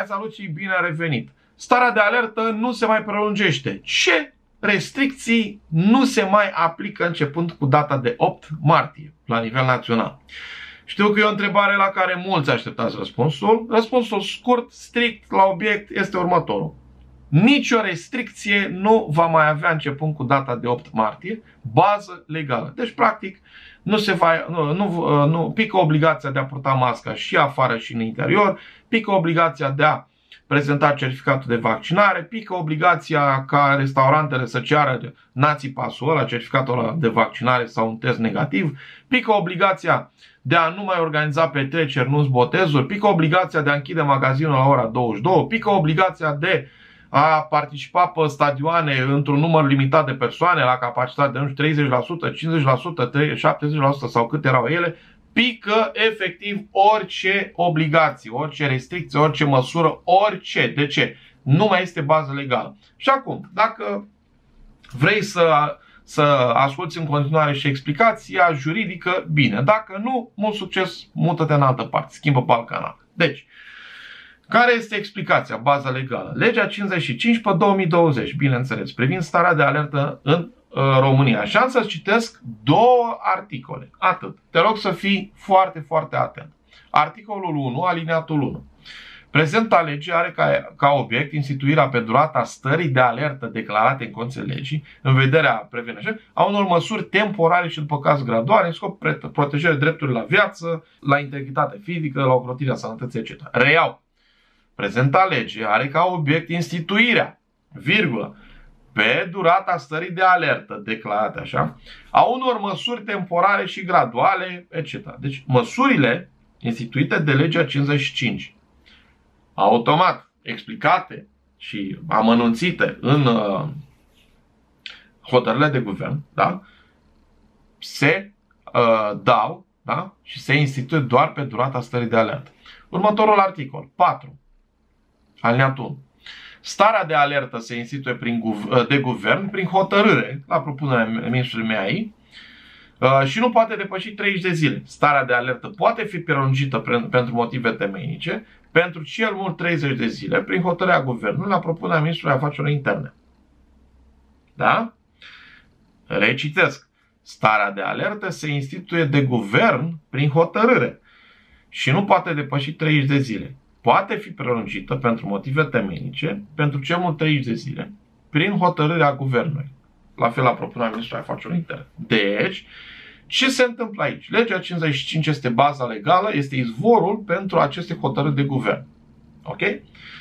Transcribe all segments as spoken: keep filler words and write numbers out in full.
Hai, salut și bine a revenit! Starea de alertă nu se mai prelungește. Ce restricții nu se mai aplică începând cu data de opt martie la nivel național? Știu că e o întrebare la care mulți așteptați răspunsul. Răspunsul scurt, strict, la obiect este următorul. Nicio restricție nu va mai avea începând cu data de opt martie bază legală. Deci, practic, nu se va, nu, nu, nu, pică obligația de a purta masca și afară și în interior, pică obligația de a prezenta certificatul de vaccinare, pică obligația ca restaurantele să ceară nații pasul ăla, certificatul ăla de vaccinare sau un test negativ, pică obligația de a nu mai organiza petreceri, nu-ți botezuri, pică obligația de a închide magazinul la ora douăzeci și două, pică obligația de a participa pe stadioane într-un număr limitat de persoane la capacitate de nu știu, treizeci la sută, cincizeci la sută, șaptezeci la sută sau cât erau ele, pică efectiv orice obligație, orice restricție, orice măsură, orice. De ce? Nu mai este bază legală. Și acum, dacă vrei să, să asculți în continuare și explicația juridică, bine. Dacă nu, mult succes, mută-te în altă parte, schimbă pe alt canal. Deci, care este explicația, baza legală? Legea cincizeci și cinci pe două mii douăzeci, bineînțeles, privind starea de alertă în uh, România. Și am să citesc două articole. Atât. Te rog să fii foarte, foarte atent. Articolul unu, alineatul unu. Prezenta lege are ca, ca obiect instituirea pe durata stării de alertă declarate în conținut legii, în vederea prevenirii a unor măsuri temporare și după caz graduale, în scop protejării drepturilor la viață, la integritate fizică, la ocrotirea sănătății, et cetera. Reiau. Prezenta lege are ca obiect instituirea, virgulă, pe durata stării de alertă, declarate așa, a unor măsuri temporare și graduale, et cetera. Deci, măsurile instituite de legea cincizeci și cinci, automat explicate și amănunțite în uh, hotărârile de guvern, da, se uh, dau, da, și se instituie doar pe durata stării de alertă. Următorul articol, patru. Alineatul unu. Starea de alertă se instituie prin, de guvern prin hotărâre, la propunerea ministrului M A I, și nu poate depăși treizeci de zile. Starea de alertă poate fi prelungită pentru motive temeinice, pentru cel mult treizeci de zile, prin hotărârea guvernului, la propunerea ministrului afacerilor interne. Da? Recitesc. Starea de alertă se instituie de guvern prin hotărâre și nu poate depăși treizeci de zile. Poate fi prelungită pentru motive temeinice pentru cel mult treizeci de zile prin hotărârea guvernului. La fel la propunerea ministrului afacerilor interne. Deci, ce se întâmplă aici? Legea cincizeci și cinci este baza legală, este izvorul pentru aceste hotărâri de guvern. Ok? Uh,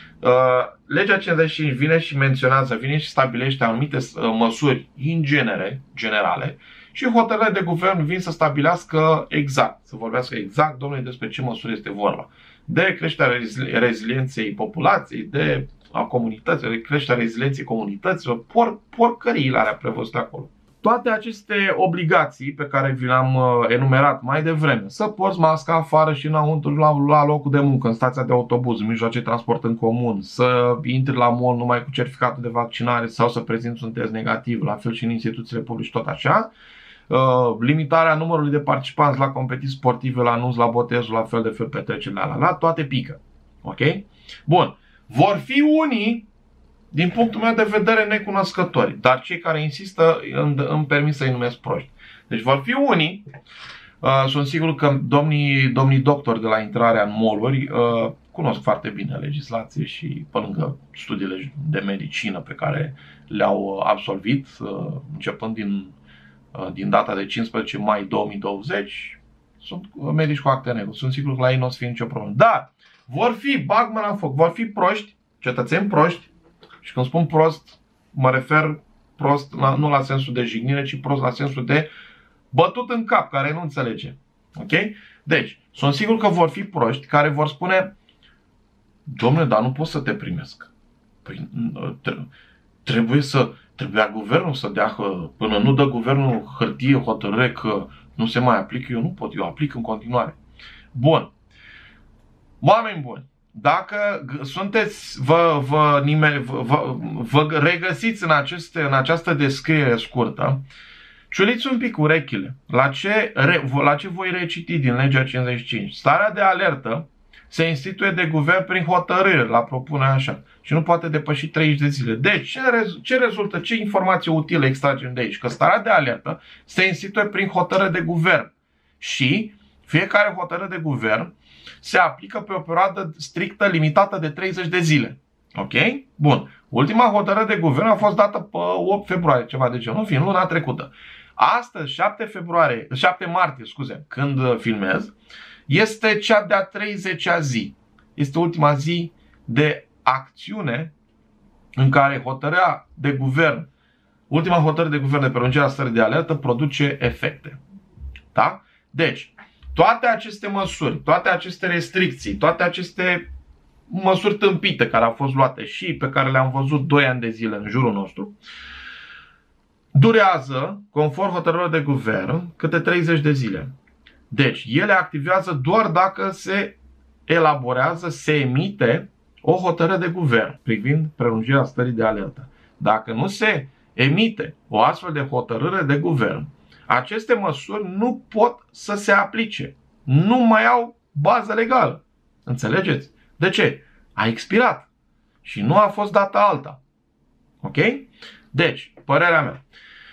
legea cincizeci și cinci vine și menționează, vine și stabilește anumite uh, măsuri in genere, generale, și hotărârile de guvern vin să stabilească exact, să vorbească exact, domnule, despre ce măsuri este vorba. De creșterea rezilienței populației, de a comunităților, de creșterea rezilienței comunităților, por, porcăriile alea prevăzute acolo. Toate aceste obligații pe care vi le-am enumerat mai devreme, să porți masca afară și înăuntru la, la locul de muncă, în stația de autobuz, în mijloace de transport în comun, să intri la mall numai cu certificatul de vaccinare sau să prezinți un test negativ, la fel și în instituțiile publice, tot așa. Uh, limitarea numărului de participanți la competiții sportive, la anunț, la botezul, la fel de fel petreceri, la la la, toate pică. Ok? Bun. Vor fi unii, din punctul meu de vedere, necunoscători, dar cei care insistă îmi, îmi permit să-i numesc proști. Deci vor fi unii, uh, sunt sigur că domnii, domnii doctori de la intrarea în mall-uri uh, cunosc foarte bine legislație și pe lângă studiile de medicină pe care le-au absolvit, uh, începând din din data de cincisprezece mai două mii douăzeci, sunt medici cu acte negru. Sunt sigur că la ei nu o să fie nicio problemă. Dar vor fi, bag mâna în foc, vor fi proști, cetățeni proști, și când spun prost, mă refer prost la, nu la sensul de jignire, ci prost la sensul de bătut în cap, care nu înțelege. Ok? Deci, sunt sigur că vor fi proști care vor spune: dom'le, dar nu pot să te primesc. Păi, trebuie să Trebuia guvernul să dea, până nu dă guvernul hârtie, hotărâre că nu se mai aplică, eu nu pot, eu aplic în continuare. Bun. Oameni buni, dacă sunteți, vă, vă, nimeni, vă, vă, vă regăsiți în, aceste, în această descriere scurtă, ciuliți un pic urechile. La ce, la ce voi reciti din legea cincizeci și cinci? Starea de alertă se instituie de guvern prin hotărâre, la propunerea așa, și nu poate depăși treizeci de zile. Deci, ce, rez ce rezultă, ce informație utilă extragem de aici? Că starea de alertă se instituie prin hotărâre de guvern și fiecare hotărâre de guvern se aplică pe o perioadă strictă, limitată de treizeci de zile. Ok? Bun. Ultima hotărâre de guvern a fost dată pe opt februarie, ceva de genul, fiind luna trecută. Astăzi, șapte februarie, șapte martie, scuze, când filmez, este cea de-a treizecea zi. Este ultima zi de acțiune în care hotărârea de guvern, ultima hotărâre de guvern de prelungire a stării de alertă produce efecte. Da? Deci, toate aceste măsuri, toate aceste restricții, toate aceste măsuri tâmpite care au fost luate și pe care le-am văzut doi ani de zile în jurul nostru, durează, conform hotărârilor de guvern, câte treizeci de zile. Deci, ele activează doar dacă se elaborează, se emite o hotărâre de guvern privind prelungirea stării de alertă. Dacă nu se emite o astfel de hotărâre de guvern, aceste măsuri nu pot să se aplice. Nu mai au bază legală. Înțelegeți? De ce? A expirat și nu a fost dată alta. Ok? Deci, părerea mea.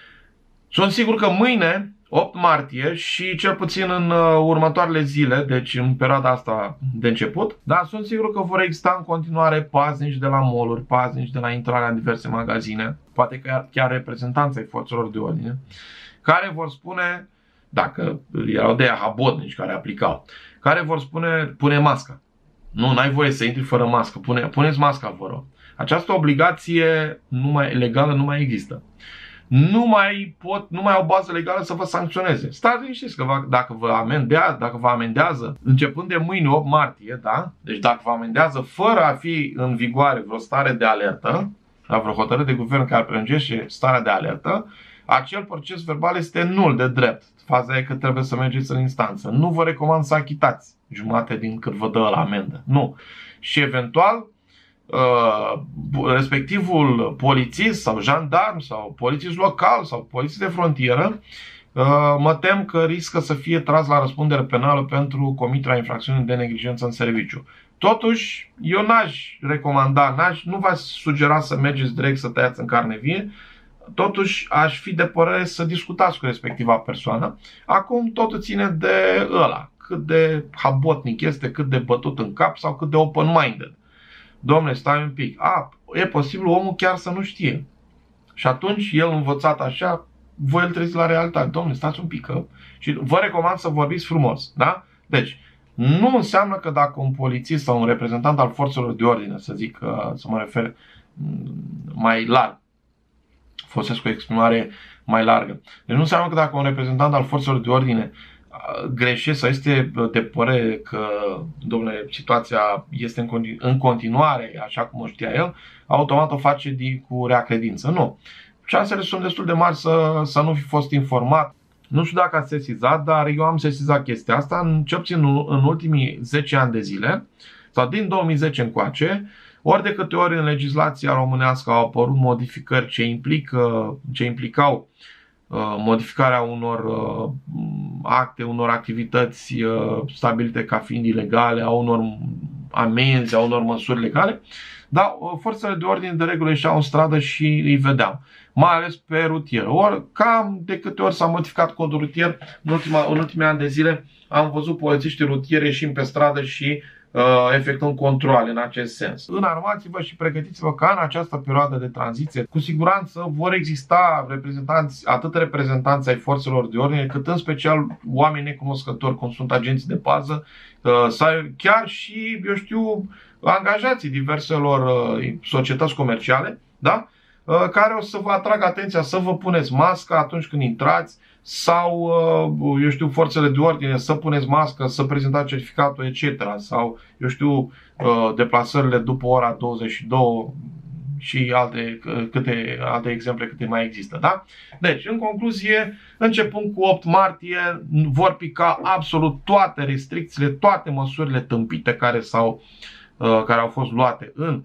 Sunt sigur că mâine, opt martie, și cel puțin în următoarele zile, deci în perioada asta de început, dar sunt sigur că vor exista în continuare paznici de la mall-uri, paznici de la intrarea în diverse magazine, poate că chiar reprezentanții forțelor de ordine, care vor spune, dacă erau de aia habotnici care aplicau, care vor spune, pune masca. Nu, n-ai voie să intri fără mască, pune, puneți masca, vă rog. Această obligație nu mai, legală nu mai există. Nu mai pot, nu mai au bază legală să vă sancționeze. Stați liniștiți că vă, dacă vă amendează, dacă vă amendează începând de mâine opt martie, da? Deci dacă vă amendează fără a fi în vigoare vreo stare de alertă, la vreo hotărâre de guvern care prelungește starea de alertă, acel proces verbal este nul de drept. Faza e că trebuie să mergeți în instanță. Nu vă recomand să achitați jumate din cât vă dă la amendă. Nu. Și eventual Uh, respectivul polițist sau jandarm sau polițist local sau polițist de frontieră, uh, mă tem că riscă să fie tras la răspundere penală pentru comiterea infracțiunii de neglijență în serviciu. Totuși, eu n-aș recomanda, n-aș, nu v-aș sugera să mergeți direct să tăiați în carne vie. Totuși, aș fi de părere să discutați cu respectiva persoană. Acum totul ține de ăla, cât de habotnic este, cât de bătut în cap sau cât de open-minded. Dom'le, stai un pic. A, e posibil omul chiar să nu știe. Și atunci, el învățat așa, voi îl treziți la realitate. Dom'le, stați un pic. Că... Și vă recomand să vorbiți frumos. Da? Deci, nu înseamnă că dacă un polițist sau un reprezentant al forțelor de ordine, să zic, să mă refer mai larg, folosesc o exprimare mai largă. Deci nu înseamnă că dacă un reprezentant al forțelor de ordine greșește sau este de părere că, domnule, situația este în, continu în continuare așa cum o știa el, automat o face cu rea credință. Nu. Șansele sunt destul de mari să, să nu fi fost informat. Nu știu dacă ați sesizat, dar eu am sesizat chestia asta în, cel puțin în, în ultimii zece ani de zile, sau din două mii zece încoace, ori de câte ori în legislația românească au apărut modificări ce, implică, ce implicau modificarea unor acte, unor activități stabilite ca fiind ilegale, a unor amenzi, a unor măsuri legale, dar forțele de ordine de regulă ieșeau în stradă și îi vedeam, mai ales pe rutier. Ori cam de câte ori s-a modificat codul rutier, în, ultima, în ultimii ani de zile am văzut polițiștii rutieri ieșind pe stradă și uh, efectuând controale în acest sens. Înarmați-vă și pregătiți-vă ca în această perioadă de tranziție, cu siguranță vor exista reprezentanți, atât reprezentanți ai forțelor de ordine, cât în special oameni necunoscători, cum sunt agenții de pază, uh, sau chiar și, eu știu, angajații diverselor uh, societăți comerciale, da? uh, care o să vă atragă atenția să vă puneți masca atunci când intrați, sau, eu știu, forțele de ordine să puneți mască, să prezentați certificatul, et cetera. Sau, eu știu, deplasările după ora douăzeci și două și alte, câte, alte exemple câte mai există. Da? Deci, în concluzie, începând cu opt martie, vor pica absolut toate restricțiile, toate măsurile tâmpite care, s-au, care au fost luate în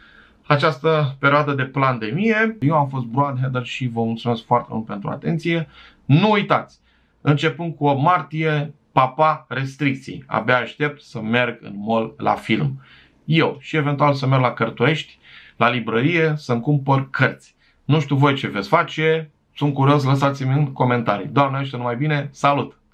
această perioadă de pandemie. Eu am fost Broad Header și vă mulțumesc foarte mult pentru atenție. Nu uitați, începând cu opt martie, Papa restricții. Abia aștept să merg în mall la film. Eu și eventual să merg la Cărturești, la librărie, să-mi cumpăr cărți. Nu știu voi ce veți face, sunt curios, lăsați-mi în comentarii. Doamne, ajută numai bine, salut!